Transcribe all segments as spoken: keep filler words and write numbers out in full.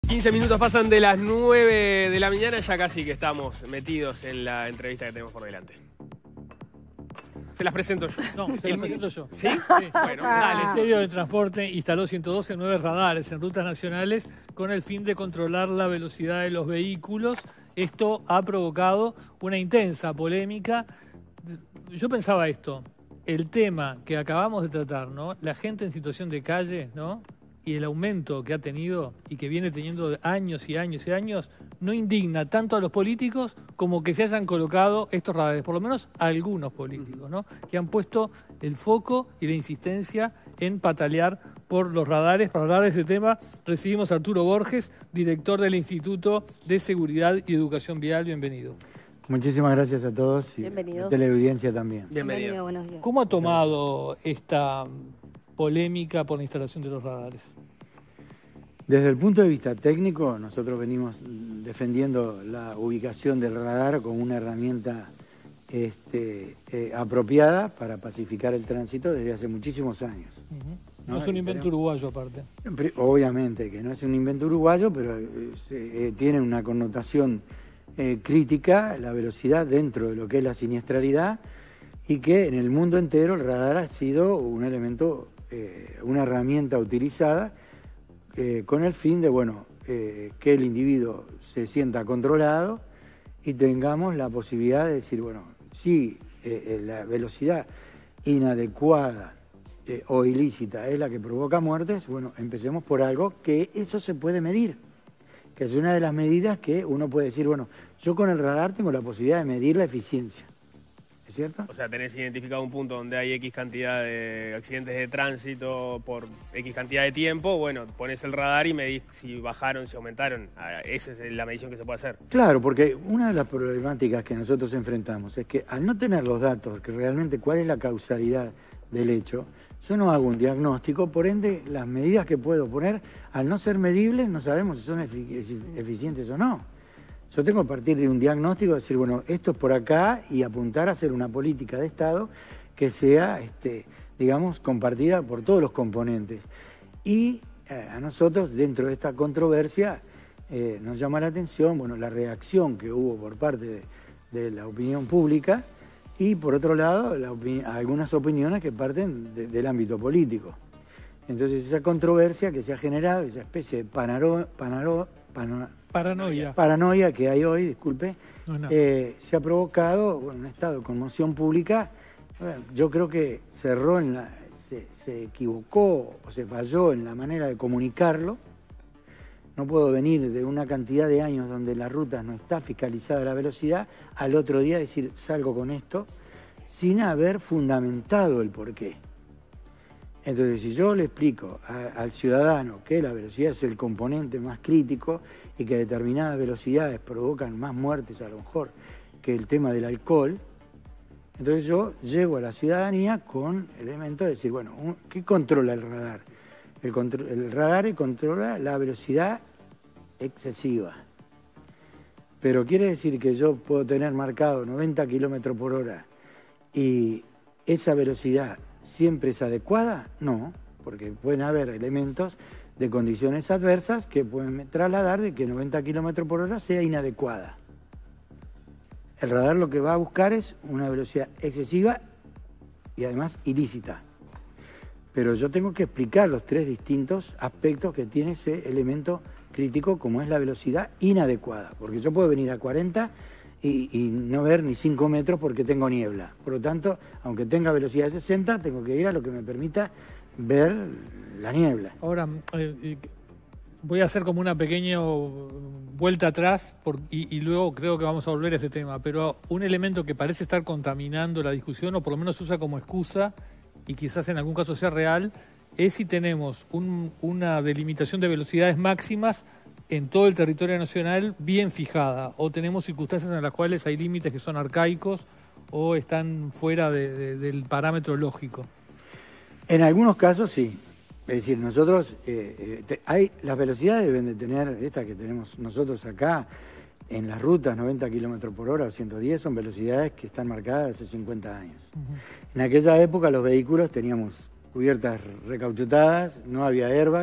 quince minutos pasan de las nueve de la mañana, ya casi que estamos metidos en la entrevista que tenemos por delante. Se las presento yo. No, se las presento yo. ¿Sí? Sí. Bueno, el Ministerio de Transporte instaló ciento doce nuevos radares en rutas nacionales con el fin de controlar la velocidad de los vehículos. Esto ha provocado una intensa polémica. Yo pensaba esto, el tema que acabamos de tratar, ¿no? La gente en situación de calle, ¿no? Y el aumento que ha tenido y que viene teniendo años y años y años, no indigna tanto a los políticos como que se hayan colocado estos radares, por lo menos a algunos políticos, ¿no? Que han puesto el foco y la insistencia en patalear por los radares. Para hablar de este tema recibimos a Arturo Borges, director del Instituto de Seguridad y Educación Vial. Bienvenido. Muchísimas gracias a todos y Bienvenido. a teleaudiencia también. bienvenido. Bienvenido, buenos días. ¿Cómo ha tomado esta polémica por la instalación de los radares? Desde el punto de vista técnico, nosotros venimos defendiendo la ubicación del radar como una herramienta este, eh, apropiada para pacificar el tránsito desde hace muchísimos años. Uh-huh. No, ¿No? es un invento uruguayo aparte. Obviamente que no es un invento uruguayo, pero eh, eh, tiene una connotación eh, crítica, la velocidad dentro de lo que es la siniestralidad, y que en el mundo entero el radar ha sido un elemento, eh, una herramienta utilizada eh, con el fin de, bueno, eh, que el individuo se sienta controlado y tengamos la posibilidad de decir, bueno, si eh, la velocidad inadecuada eh, o ilícita es la que provoca muertes, bueno, empecemos por algo que eso se puede medir, que es una de las medidas que uno puede decir, bueno, yo con el radar tengo la posibilidad de medir la eficiencia. ¿Es cierto? O sea, tenés identificado un punto donde hay X cantidad de accidentes de tránsito por X cantidad de tiempo, bueno, pones el radar y medís si bajaron, si aumentaron. Esa es la medición que se puede hacer. Claro, porque una de las problemáticas que nosotros enfrentamos es que al no tener los datos, que realmente cuál es la causalidad del hecho, yo no hago un diagnóstico, por ende las medidas que puedo poner, al no ser medibles, no sabemos si son efic- eficientes o no. Yo tengo que partir de un diagnóstico, decir, bueno, esto es por acá y apuntar a hacer una política de Estado que sea, este, digamos, compartida por todos los componentes. Y eh, a nosotros, dentro de esta controversia, eh, nos llama la atención, bueno, la reacción que hubo por parte de, de la opinión pública y, por otro lado, la opini- algunas opiniones que parten de, del ámbito político. Entonces, esa controversia que se ha generado, esa especie de panaro, panaro, panaro, Paranoia. paranoia que hay hoy, disculpe, No, no. eh, se ha provocado bueno, un estado de conmoción pública. Bueno, yo creo que se erró en la, se, se equivocó o se falló en la manera de comunicarlo. No puedo venir de una cantidad de años donde la ruta no está fiscalizada la velocidad, al otro día decir salgo con esto, sin haber fundamentado el porqué. Entonces, si yo le explico a, al ciudadano que la velocidad es el componente más crítico y que determinadas velocidades provocan más muertes a lo mejor que el tema del alcohol, entonces yo llego a la ciudadanía con elementos de decir, bueno, ¿qué controla el radar? El, contro- el radar controla la velocidad excesiva. Pero quiere decir que yo puedo tener marcado noventa kilómetros por hora y esa velocidad siempre es adecuada, no, porque pueden haber elementos de condiciones adversas que pueden trasladar de que noventa kilómetros por hora sea inadecuada. El radar lo que va a buscar es una velocidad excesiva y además ilícita. Pero yo tengo que explicar los tres distintos aspectos que tiene ese elemento crítico como es la velocidad inadecuada, porque yo puedo venir a cuarenta Y, y no ver ni cinco metros porque tengo niebla. Por lo tanto, aunque tenga velocidad de sesenta, tengo que ir a lo que me permita ver la niebla. Ahora, eh, voy a hacer como una pequeña vuelta atrás por, y, y luego creo que vamos a volver a este tema, pero un elemento que parece estar contaminando la discusión, o por lo menos se usa como excusa, y quizás en algún caso sea real, es si tenemos un, una delimitación de velocidades máximas en todo el territorio nacional bien fijada, o tenemos circunstancias en las cuales hay límites que son arcaicos o están fuera de, de, del parámetro lógico. En algunos casos sí. Es decir, nosotros, eh, eh, te, hay las velocidades deben de tener, estas que tenemos nosotros acá, en las rutas noventa kilómetros por hora o ciento diez, son velocidades que están marcadas hace cincuenta años. Uh-huh. En aquella época los vehículos teníamos cubiertas recauchutadas, no había airbag,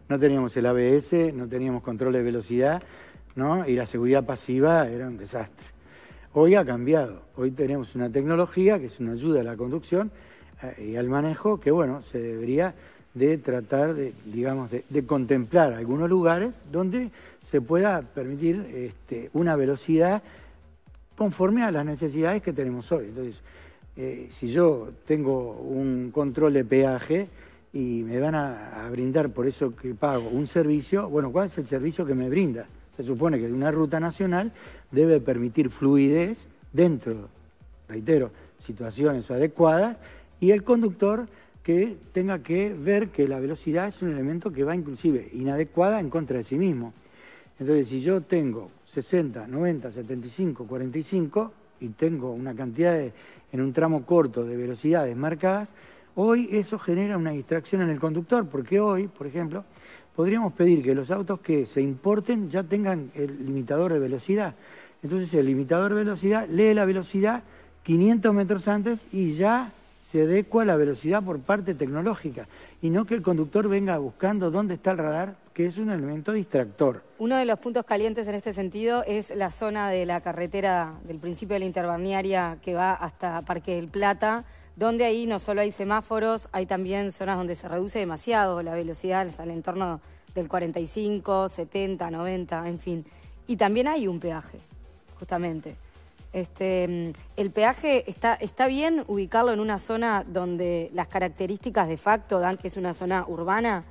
no teníamos el A B S, no teníamos control de velocidad, ¿no? Y la seguridad pasiva era un desastre. Hoy ha cambiado, hoy tenemos una tecnología que es una ayuda a la conducción eh, y al manejo que, bueno, se debería de tratar de, digamos, de, de contemplar algunos lugares donde se pueda permitir este, una velocidad conforme a las necesidades que tenemos hoy. Entonces, eh, si yo tengo un control de peaje y me van a, a brindar por eso que pago un servicio, bueno, ¿cuál es el servicio que me brinda? Se supone que una ruta nacional debe permitir fluidez dentro, reitero, situaciones adecuadas, y el conductor que tenga que ver que la velocidad es un elemento que va inclusive inadecuada en contra de sí mismo. Entonces, si yo tengo sesenta, noventa, setenta y cinco, cuarenta y cinco y tengo una cantidad de, en un tramo corto de velocidades marcadas, hoy eso genera una distracción en el conductor, porque hoy, por ejemplo, podríamos pedir que los autos que se importen ya tengan el limitador de velocidad. Entonces el limitador de velocidad lee la velocidad quinientos metros antes y ya se adecua la velocidad por parte tecnológica, y no que el conductor venga buscando dónde está el radar, que es un elemento distractor. Uno de los puntos calientes en este sentido es la zona de la carretera del principio de la interbalnearia que va hasta Parque del Plata, donde ahí no solo hay semáforos, hay también zonas donde se reduce demasiado la velocidad, al entorno del cuarenta y cinco, setenta, noventa, en fin. Y también hay un peaje, justamente. Este, ¿El peaje está, está bien ubicarlo en una zona donde las características de facto dan que es una zona urbana?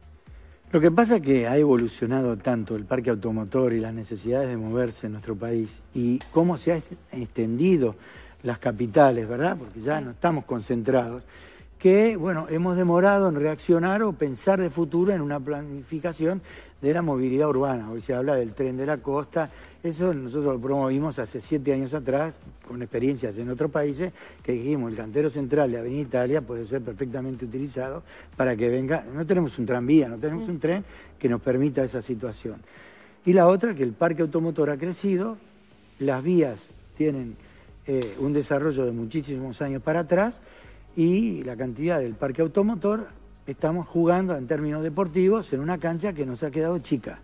Lo que pasa es que ha evolucionado tanto el parque automotor y las necesidades de moverse en nuestro país, y cómo se ha extendido las capitales, ¿verdad? Porque ya no estamos concentrados, que, bueno, hemos demorado en reaccionar o pensar de futuro en una planificación de la movilidad urbana. Hoy se habla del tren de la costa, eso nosotros lo promovimos hace siete años atrás, con experiencias en otros países, que dijimos, el cantero central de Avenida Italia puede ser perfectamente utilizado para que venga, no tenemos un tranvía, no tenemos un tren que nos permita esa situación. Y la otra, que el parque automotor ha crecido, las vías tienen eh, un desarrollo de muchísimos años para atrás, y la cantidad del parque automotor, estamos jugando en términos deportivos en una cancha que nos ha quedado chica.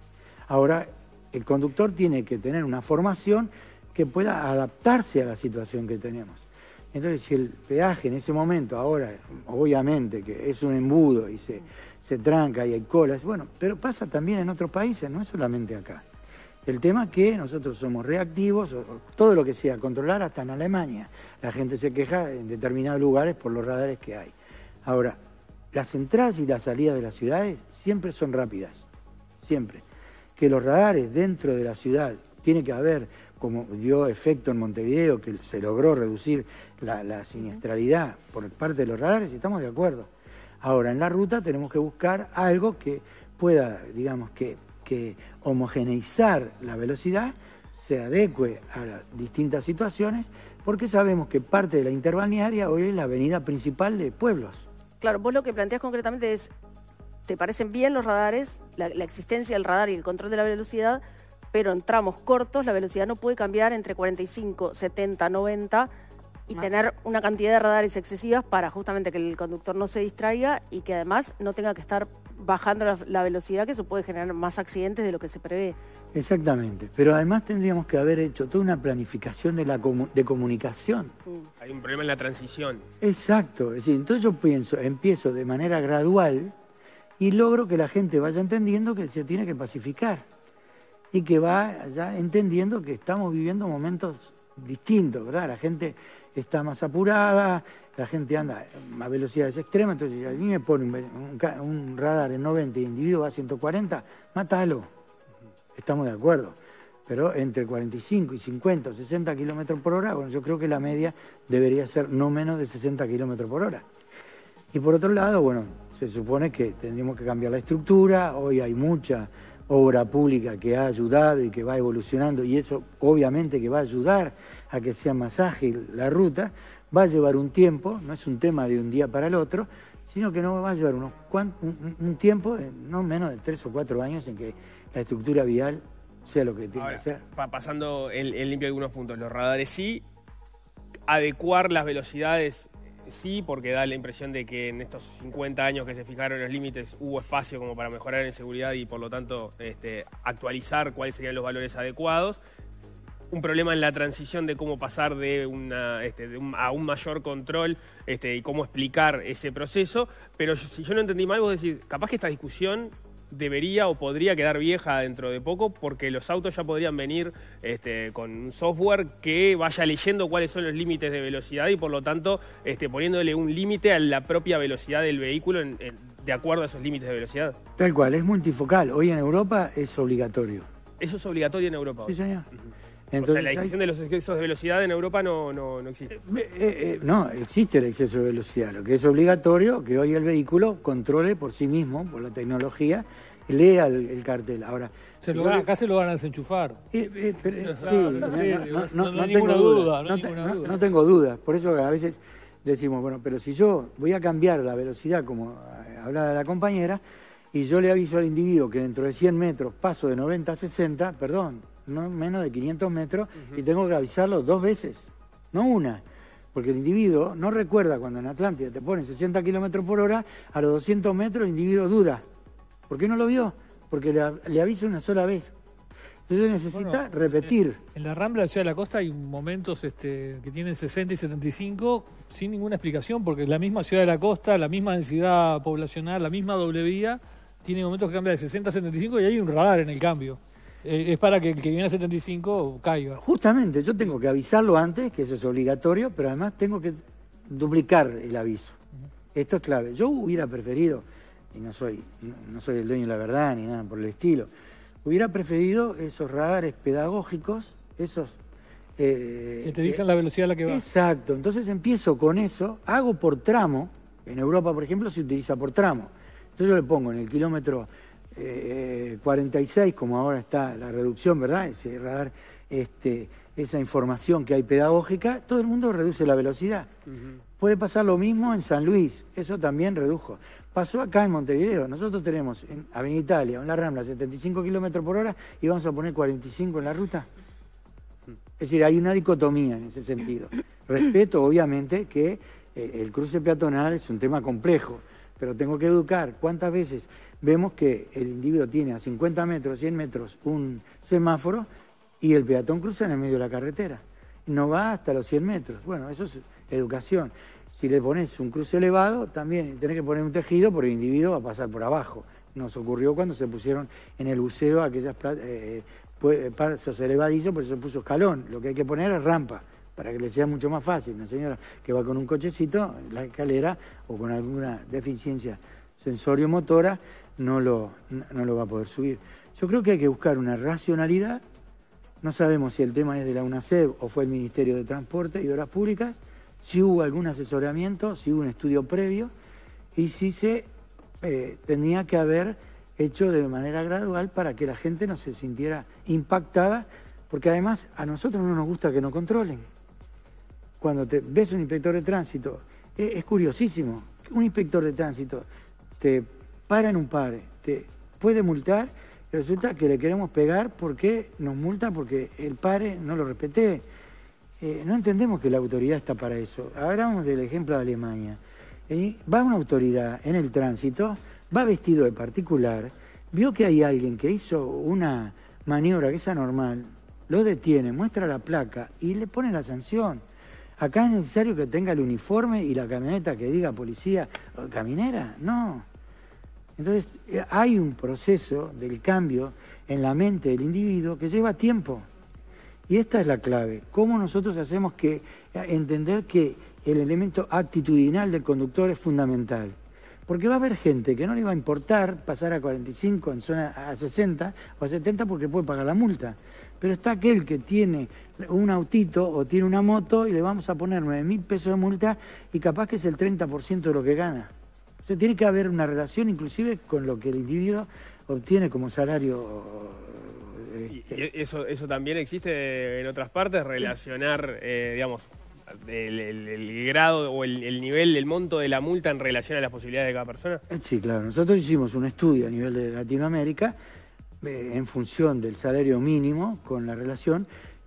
Ahora, el conductor tiene que tener una formación que pueda adaptarse a la situación que tenemos. Entonces, si el peaje en ese momento, ahora, obviamente que es un embudo y se, se tranca y hay colas, bueno, pero pasa también en otros países, no es solamente acá. El tema es que nosotros somos reactivos, todo lo que sea controlar, hasta en Alemania. La gente se queja en determinados lugares por los radares que hay. Ahora, las entradas y las salidas de las ciudades siempre son rápidas, siempre. Que los radares dentro de la ciudad tiene que haber, como dio efecto en Montevideo, que se logró reducir la, la siniestralidad por parte de los radares, estamos de acuerdo. Ahora, en la ruta tenemos que buscar algo que pueda, digamos, que... que homogeneizar la velocidad, se adecue a las distintas situaciones, porque sabemos que parte de la interbalnearia hoy es la avenida principal de pueblos. Claro, vos lo que planteás concretamente es, ¿te parecen bien los radares, la, la existencia del radar y el control de la velocidad, pero en tramos cortos la velocidad no puede cambiar entre cuarenta y cinco, setenta, noventa y no. tener una cantidad de radares excesivas para justamente que el conductor no se distraiga y que además no tenga que estar bajando la, la velocidad, que eso puede generar más accidentes de lo que se prevé? Exactamente, pero además tendríamos que haber hecho toda una planificación de la comu de comunicación. Hay un problema en la transición. Exacto, es decir, entonces yo pienso, empiezo de manera gradual y logro que la gente vaya entendiendo que se tiene que pacificar y que va ya entendiendo que estamos viviendo momentos distintos, ¿verdad? La gente está más apurada, la gente anda a velocidades extremas, entonces si a mí me pone un, un, un radar en noventa y el individuo va a ciento cuarenta, mátalo, estamos de acuerdo, pero entre cuarenta y cinco y cincuenta o sesenta kilómetros por hora, bueno, yo creo que la media debería ser no menos de sesenta kilómetros por hora. Y por otro lado, bueno, se supone que tendríamos que cambiar la estructura, hoy hay mucha obra pública que ha ayudado y que va evolucionando, y eso obviamente que va a ayudar a que sea más ágil la ruta. Va a llevar un tiempo, no es un tema de un día para el otro, sino que no va a llevar unos un, un tiempo, de no menos de tres o cuatro años, en que la estructura vial sea lo que tiene Ahora, que ser. Pa pasando en, en limpio algunos puntos, los radares sí, adecuar las velocidades sí, porque da la impresión de que en estos cincuenta años que se fijaron los límites hubo espacio como para mejorar en seguridad y por lo tanto este, actualizar cuáles serían los valores adecuados. Un problema en la transición de cómo pasar de, una, este, de un, a un mayor control este, y cómo explicar ese proceso, pero si yo no entendí mal, vos decís, capaz que esta discusión debería o podría quedar vieja dentro de poco porque los autos ya podrían venir este, con un software que vaya leyendo cuáles son los límites de velocidad y por lo tanto este, poniéndole un límite a la propia velocidad del vehículo en, en, de acuerdo a esos límites de velocidad. Tal cual, es multifocal. Hoy en Europa es obligatorio. Eso es obligatorio en Europa. Sí, señor. Uh-huh. Entonces, o sea, la discusión de los excesos de velocidad en Europa no, no, no existe. Eh, eh, eh, no, existe el exceso de velocidad. Lo que es obligatorio, que hoy el vehículo controle por sí mismo, por la tecnología, lea el, el cartel. Ahora, se lo van, acá se lo van a desenchufar. Eh, eh, pero, no, sí, no, no, sí, no, no, no, no, no no hay tengo ninguna duda. duda, no No, hay te- ninguna no- duda. no tengo dudas. Por eso a veces decimos, bueno, pero si yo voy a cambiar la velocidad, como eh, hablaba la compañera, y yo le aviso al individuo que dentro de cien metros paso de noventa a sesenta, perdón, no menos de quinientos metros, uh-huh. y tengo que avisarlo dos veces, no una. Porque el individuo no recuerda cuando en Atlántida te ponen sesenta kilómetros por hora, a los doscientos metros el individuo duda. ¿Por qué no lo vio? Porque le, le aviso una sola vez. Entonces necesita Bueno, repetir. En la Rambla de Ciudad de la Costa hay momentos este, que tienen sesenta y setenta y cinco sin ninguna explicación, porque la misma Ciudad de la Costa, la misma densidad poblacional, la misma doble vía, tiene momentos que cambia de sesenta a setenta y cinco y hay un radar en el cambio. Eh, es para que el que viene a setenta y cinco caiga. Justamente, yo tengo que avisarlo antes, que eso es obligatorio, pero además tengo que duplicar el aviso. Esto es clave. Yo hubiera preferido, y no soy, no, no soy el dueño de la verdad ni nada por el estilo, hubiera preferido esos radares pedagógicos, esos... Eh, que te dicen eh, la velocidad a la que va. Exacto, entonces empiezo con eso, hago por tramo, en Europa por ejemplo se utiliza por tramo, entonces yo le pongo en el kilómetro eh, cuarenta y seis, como ahora está la reducción, ¿verdad? Ese radar, este, esa información que hay pedagógica, todo el mundo reduce la velocidad. Uh-huh. Puede pasar lo mismo en San Luis, eso también redujo. Pasó acá en Montevideo, nosotros tenemos en Avenida Italia, en la Rambla, setenta y cinco kilómetros por hora y vamos a poner cuarenta y cinco en la ruta. Es decir, hay una dicotomía en ese sentido. Respeto, obviamente, que eh, el cruce peatonal es un tema complejo, pero tengo que educar. ¿Cuántas veces vemos que el individuo tiene a cincuenta metros, cien metros un semáforo y el peatón cruza en el medio de la carretera? No va hasta los cien metros. Bueno, eso es educación. Si le pones un cruce elevado, también tenés que poner un tejido porque el individuo va a pasar por abajo. Nos ocurrió cuando se pusieron en el buceo aquellas eh, pasos elevadizos, por eso se puso escalón. Lo que hay que poner es rampa, para que le sea mucho más fácil. Una señora que va con un cochecito, la escalera, o con alguna deficiencia sensorio-motora, no lo, no lo va a poder subir. Yo creo que hay que buscar una racionalidad. No sabemos si el tema es de la UNACEB o fue el Ministerio de Transporte y Obras Públicas, si hubo algún asesoramiento, si hubo un estudio previo y si se eh, tenía que haber hecho de manera gradual para que la gente no se sintiera impactada, porque además a nosotros no nos gusta que nos controlen. Cuando te ves un inspector de tránsito, es, es curiosísimo, un inspector de tránsito te para en un pare, te puede multar y resulta que le queremos pegar porque nos multa porque el pare no lo respeté. Eh, no entendemos que la autoridad está para eso. Hablamos del ejemplo de Alemania. Eh, va una autoridad en el tránsito, va vestido de particular, vio que hay alguien que hizo una maniobra que es anormal, lo detiene, muestra la placa y le pone la sanción. Acá es necesario que tenga el uniforme y la camioneta que diga policía o caminera, no. Entonces hay un proceso del cambio en la mente del individuo que lleva tiempo. Y esta es la clave, cómo nosotros hacemos que entender que el elemento actitudinal del conductor es fundamental. Porque va a haber gente que no le va a importar pasar a cuarenta y cinco en zona a sesenta o a setenta porque puede pagar la multa. Pero está aquel que tiene un autito o tiene una moto y le vamos a poner nueve mil pesos de multa y capaz que es el treinta por ciento de lo que gana. O sea, tiene que haber una relación inclusive con lo que el individuo obtiene como salario. Y eso, eso también existe en otras partes, relacionar, eh, digamos, el, el, el grado o el, el nivel, el monto de la multa en relación a las posibilidades de cada persona. Sí, claro. Nosotros hicimos un estudio a nivel de Latinoamérica eh, en función del salario mínimo con la relación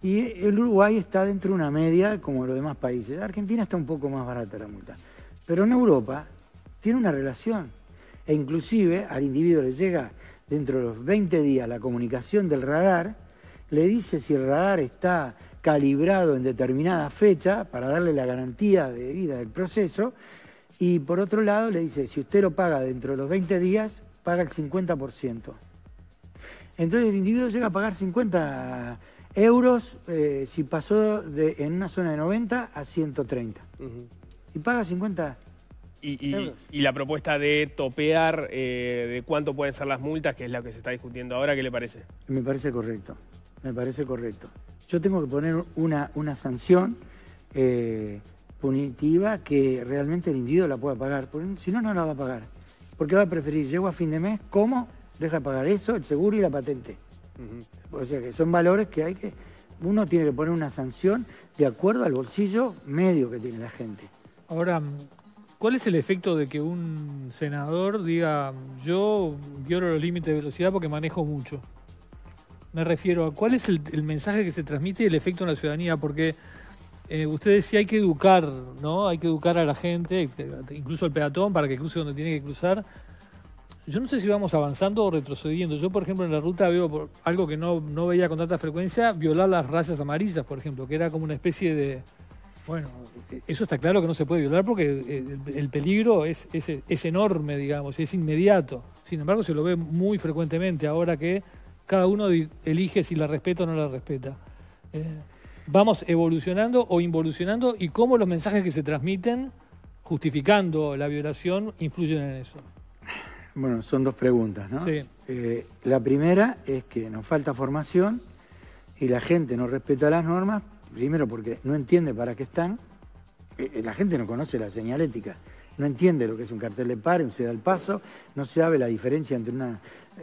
Y el Uruguay está dentro de una media como los demás países. Argentina está un poco más barata la multa. Pero en Europa tiene una relación. E inclusive al individuo le llega dentro de los veinte días la comunicación del radar, le dice si el radar está calibrado en determinada fecha para darle la garantía de vida del proceso, y por otro lado le dice, si usted lo paga dentro de los veinte días, paga el cincuenta por ciento. Entonces el individuo llega a pagar cincuenta euros eh, si pasó de, en una zona de noventa a ciento treinta. Uh-huh. Y paga cincuenta y, y, y la propuesta de topear eh, de cuánto pueden ser las multas, que es la que se está discutiendo ahora, ¿qué le parece? Me parece correcto, me parece correcto. Yo tengo que poner una, una sanción eh, punitiva que realmente el individuo la pueda pagar, porque si no, no la va a pagar. Porque va a preferir, llego a fin de mes, ¿cómo? Deja de pagar eso, el seguro y la patente. Uh-huh. O sea que son valores que hay que... Uno tiene que poner una sanción de acuerdo al bolsillo medio que tiene la gente. Ahora, ¿cuál es el efecto de que un senador diga, yo violo los límites de velocidad porque manejo mucho? Me refiero a cuál es el, el mensaje que se transmite y el efecto en la ciudadanía, porque eh, usted decía hay que educar, ¿no? Hay que educar a la gente, incluso al peatón, para que cruce donde tiene que cruzar. Yo no sé si vamos avanzando o retrocediendo. Yo, por ejemplo, en la ruta veo por, algo que no, no veía con tanta frecuencia, violar las rayas amarillas, por ejemplo, que era como una especie de... Bueno, eso está claro que no se puede violar porque el, el peligro es, es, es enorme, digamos, es inmediato. Sin embargo, se lo ve muy frecuentemente ahora que cada uno elige si la respeta o no la respeta. Eh, ¿Vamos evolucionando o involucionando? ¿Y cómo los mensajes que se transmiten, justificando la violación, influyen en eso? Bueno, son dos preguntas, ¿no? Sí. Eh, la primera es que nos falta formación y la gente no respeta las normas, primero porque no entiende para qué están, eh, la gente no conoce la señalética, no entiende lo que es un cartel de pare, un ceda al paso, no sabe la diferencia entre una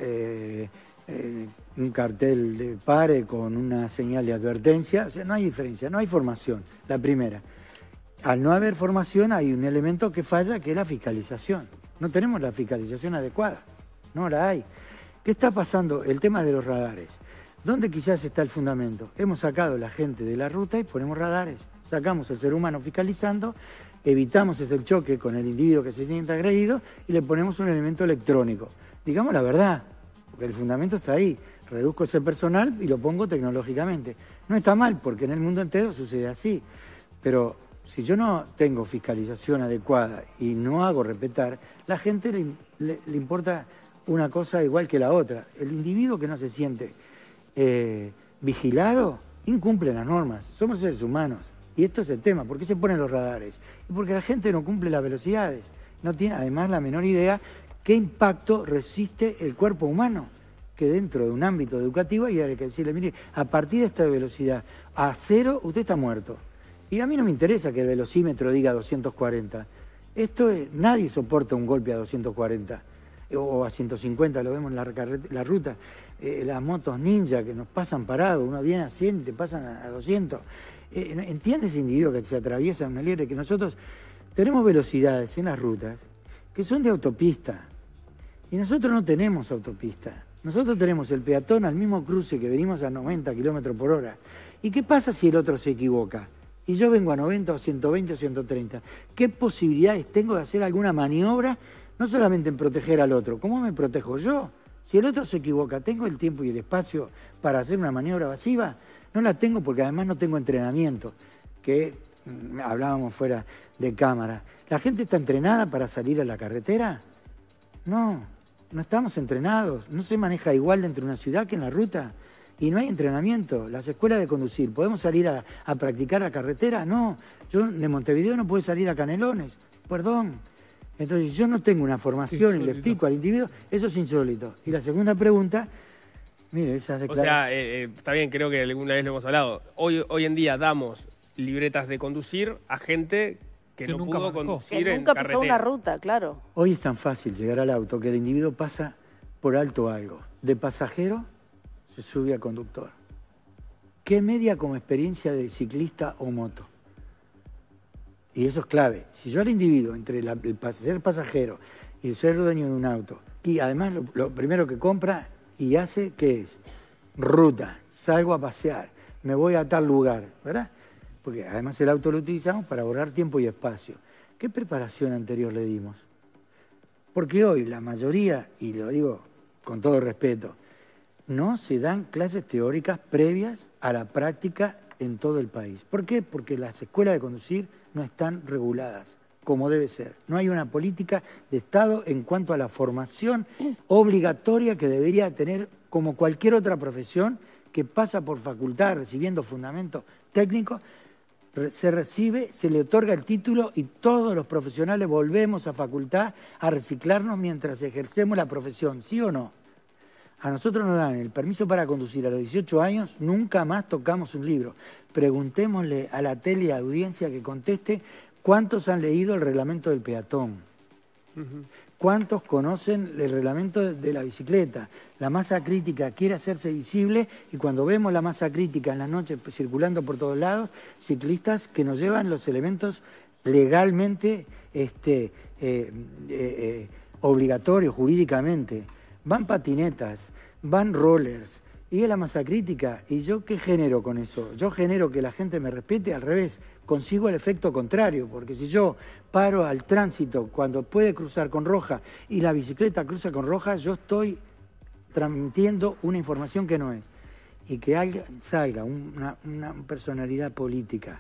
eh, eh, un cartel de pare con una señal de advertencia, o sea, no hay diferencia, no hay formación, la primera. Al no haber formación hay un elemento que falla, que es la fiscalización. No tenemos la fiscalización adecuada, no la hay. ¿Qué está pasando? El tema de los radares. ¿Dónde quizás está el fundamento? Hemos sacado la gente de la ruta y ponemos radares. Sacamos al ser humano fiscalizando, evitamos ese choque con el individuo que se siente agredido y le ponemos un elemento electrónico. Digamos la verdad, porque el fundamento está ahí. Reduzco ese personal y lo pongo tecnológicamente. No está mal, porque en el mundo entero sucede así. Pero si yo no tengo fiscalización adecuada y no hago respetar, la gente le, le, le importa una cosa igual que la otra. El individuo que no se siente eh, vigilado incumple las normas. Somos seres humanos. Y esto es el tema. ¿Por qué se ponen los radares? Y porque la gente no cumple las velocidades. No tiene además la menor idea qué impacto resiste el cuerpo humano. Que dentro de un ámbito educativo hay que decirle, mire, a partir de esta velocidad a cero, usted está muerto. Y a mí no me interesa que el velocímetro diga doscientos cuarenta. Esto es, nadie soporta un golpe a doscientos cuarenta o a ciento cincuenta, lo vemos en la, la ruta. Eh, las motos ninja que nos pasan parados, uno viene a cien y te pasan a, a doscientos. Eh, ¿Entiende ese individuo que se atraviesa una liebre? Que nosotros tenemos velocidades en las rutas que son de autopista y nosotros no tenemos autopista. Nosotros tenemos el peatón al mismo cruce que venimos a noventa kilómetros por hora. ¿Y qué pasa si el otro se equivoca? Y yo vengo a noventa o ciento veinte o ciento treinta. ¿Qué posibilidades tengo de hacer alguna maniobra? No solamente en proteger al otro. ¿Cómo me protejo yo? Si el otro se equivoca, ¿tengo el tiempo y el espacio para hacer una maniobra evasiva? No la tengo porque además no tengo entrenamiento, que mmm, hablábamos fuera de cámara. ¿La gente está entrenada para salir a la carretera? No, no estamos entrenados. No se maneja igual dentro de una ciudad que en la ruta. Y no hay entrenamiento. Las escuelas de conducir, ¿podemos salir a, a practicar la carretera? No. Yo de Montevideo no puedo salir a Canelones. Perdón. Entonces yo no tengo una formación y le explico al individuo, eso es insólito. Y la segunda pregunta, mire, esas declaraciones... O sea, eh, eh, está bien, creo que alguna vez lo hemos hablado. Hoy, hoy en día damos libretas de conducir a gente que, que no nunca pudo conducir que en nunca carretera. Pisó una ruta, claro. Hoy es tan fácil llegar al auto que el individuo pasa por alto algo. De pasajero se sube a conductor. ¿Qué media como experiencia de ciclista o moto? Y eso es clave. Si yo al individuo, entre la, el ser pasajero y el ser dueño de un auto, y además lo, lo primero que compra y hace, ¿qué es? Ruta. Salgo a pasear. me voy a tal lugar, ¿verdad? Porque además el auto lo utilizamos para ahorrar tiempo y espacio. ¿Qué preparación anterior le dimos? Porque hoy la mayoría, y lo digo con todo respeto, no se dan clases teóricas previas a la práctica en todo el país. ¿Por qué? Porque las escuelas de conducir no están reguladas como debe ser. No hay una política de Estado en cuanto a la formación obligatoria que debería tener como cualquier otra profesión que pasa por facultad recibiendo fundamentos técnicos, se recibe, se le otorga el título y todos los profesionales volvemos a facultad a reciclarnos mientras ejercemos la profesión, ¿sí o no? A nosotros nos dan el permiso para conducir a los dieciocho años, nunca más tocamos un libro. Preguntémosle a la teleaudiencia que conteste cuántos han leído el reglamento del peatón. Uh-huh. ¿Cuántos conocen el reglamento de la bicicleta? La masa crítica quiere hacerse visible y cuando vemos la masa crítica en las noches circulando por todos lados, ciclistas que nos llevan los elementos legalmente este, eh, eh, eh, obligatorios, jurídicamente. Van patinetas, van rollers, y es la masa crítica. ¿Y yo qué genero con eso? Yo genero que la gente me respete, al revés, consigo el efecto contrario, porque si yo paro al tránsito cuando puede cruzar con roja y la bicicleta cruza con roja, yo estoy transmitiendo una información que no es. Y que alguien salga, una, una personalidad política,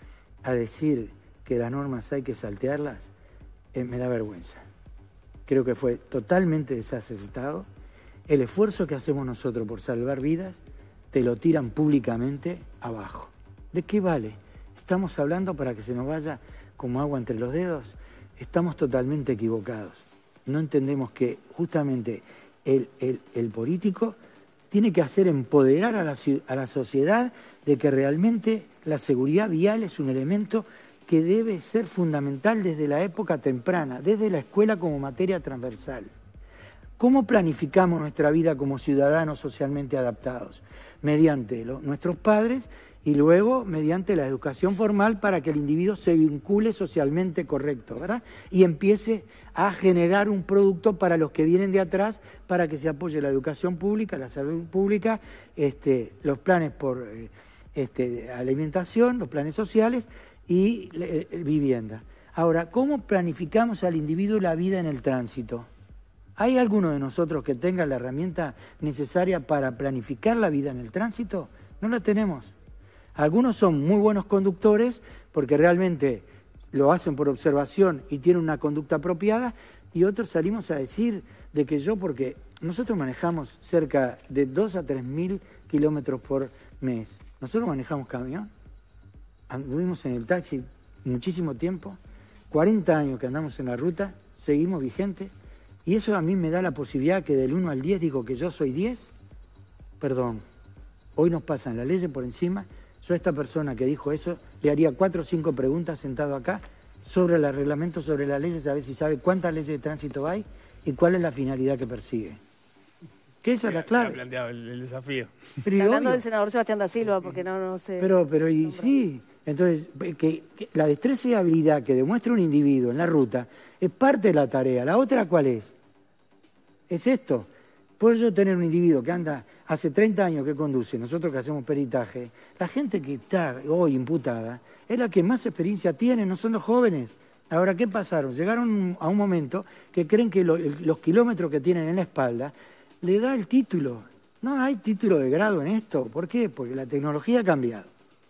a decir que las normas hay que saltearlas, eh, me da vergüenza. Creo que fue totalmente desacertado. El esfuerzo que hacemos nosotros por salvar vidas, te lo tiran públicamente abajo. ¿De qué vale? Estamos hablando para que se nos vaya como agua entre los dedos. Estamos totalmente equivocados. No entendemos que justamente el, el, el político tiene que hacer empoderar a la, a la sociedad de que realmente la seguridad vial es un elemento que debe ser fundamental desde la época temprana, desde la escuela como materia transversal. ¿Cómo planificamos nuestra vida como ciudadanos socialmente adaptados? Mediante lo, nuestros padres y luego mediante la educación formal para que el individuo se vincule socialmente correcto, ¿verdad? Y empiece a generar un producto para los que vienen de atrás para que se apoye la educación pública, la salud pública, este, los planes por este, alimentación, los planes sociales y eh, vivienda. Ahora, ¿cómo planificamos al individuo la vida en el tránsito? ¿Hay alguno de nosotros que tenga la herramienta necesaria para planificar la vida en el tránsito? No la tenemos. Algunos son muy buenos conductores porque realmente lo hacen por observación y tienen una conducta apropiada, y otros salimos a decir de que yo, porque nosotros manejamos cerca de dos a tres mil kilómetros por mes. Nosotros manejamos camión, anduvimos en el taxi muchísimo tiempo, cuarenta años que andamos en la ruta, seguimos vigentes. Y eso a mí me da la posibilidad que del uno al diez digo que yo soy diez. Perdón, hoy nos pasan las leyes por encima. Yo a esta persona que dijo eso le haría cuatro o cinco preguntas sentado acá sobre el reglamento, sobre las leyes, a ver si sabe cuántas leyes de tránsito hay y cuál es la finalidad que persigue. Que esa es la clave. Ha planteado el, el desafío. Pero hablando del senador Sebastián da Silva, porque no, no sé. Pero, pero y sí, entonces, que, que la destreza y habilidad que demuestra un individuo en la ruta es parte de la tarea. ¿La otra cuál es? Es esto. Puedo yo tener un individuo que anda hace treinta años que conduce, nosotros que hacemos peritaje, la gente que está hoy imputada es la que más experiencia tiene, no son los jóvenes. Ahora, ¿qué pasaron? Llegaron a un momento que creen que lo, el, los kilómetros que tienen en la espalda le da el título. No hay título de grado en esto. ¿Por qué? Porque la tecnología ha cambiado.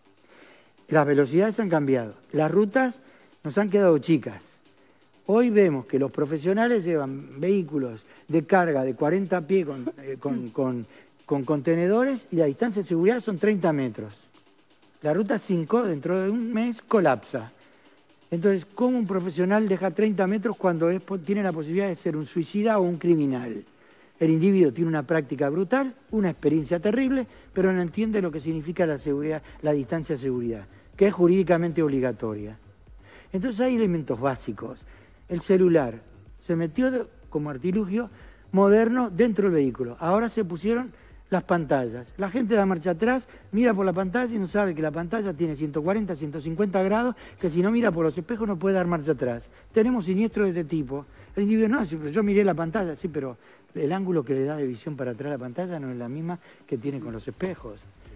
Las velocidades han cambiado. Las rutas nos han quedado chicas. Hoy vemos que los profesionales llevan vehículos de carga de cuarenta pies con, eh, con, con, con contenedores y la distancia de seguridad son treinta metros. La ruta cinco dentro de un mes colapsa. Entonces, ¿cómo un profesional deja treinta metros cuando es, tiene la posibilidad de ser un suicida o un criminal? El individuo tiene una práctica brutal, una experiencia terrible, pero no entiende lo que significa la seguridad, la distancia de seguridad, que es jurídicamente obligatoria. Entonces hay elementos básicos. El celular se metió como artilugio moderno dentro del vehículo. Ahora se pusieron las pantallas. La gente da marcha atrás, mira por la pantalla y no sabe que la pantalla tiene ciento cuarenta, ciento cincuenta grados, que si no mira por los espejos no puede dar marcha atrás. Tenemos siniestros de este tipo. El individuo, no, sí, pero yo miré la pantalla, sí, pero el ángulo que le da de visión para atrás a la pantalla no es la misma que tiene con los espejos.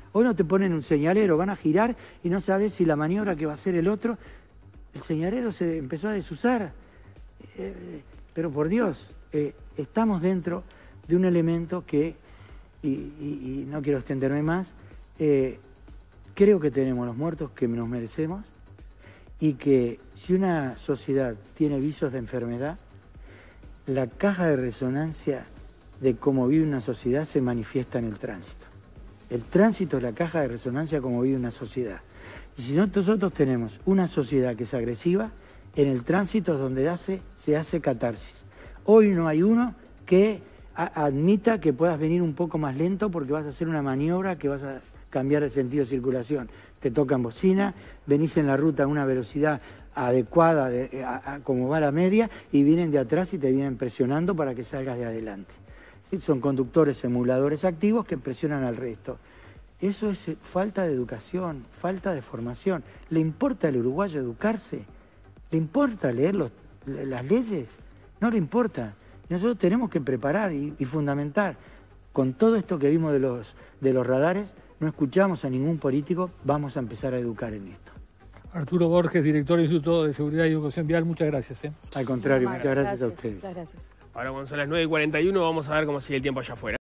Hoy no te ponen un señalero, van a girar y no sabes si la maniobra que va a hacer el otro. El señalero se empezó a desusar. Eh, pero por Dios, eh, estamos dentro de un elemento que, y, y, y no quiero extenderme más, eh, creo que tenemos los muertos que nos merecemos y que si una sociedad tiene visos de enfermedad, la caja de resonancia de cómo vive una sociedad se manifiesta en el tránsito. El tránsito es la caja de resonancia como vive una sociedad. Y si nosotros tenemos una sociedad que es agresiva, en el tránsito es donde hace, se hace catarsis. Hoy no hay uno que a, admita que puedas venir un poco más lento porque vas a hacer una maniobra que vas a cambiar el sentido de circulación. Te tocan bocina, venís en la ruta a una velocidad adecuada de, a, a, como va la media y vienen de atrás y te vienen presionando para que salgas de adelante. ¿Sí? Son conductores emuladores activos que presionan al resto. Eso es falta de educación, falta de formación. ¿Le importa al uruguayo educarse? ¿Le importa leer los, las leyes? No le importa. Nosotros tenemos que preparar y, y fundamentar. Con todo esto que vimos de los, de los radares, no escuchamos a ningún político, vamos a empezar a educar en esto. Arturo Borges, director del Instituto de Seguridad y Educación Vial, muchas gracias. ¿eh? Al contrario, muchas gracias, gracias a ustedes. Muchas gracias. Ahora cuando son las nueve y cuarenta y uno vamos a ver cómo sigue el tiempo allá afuera.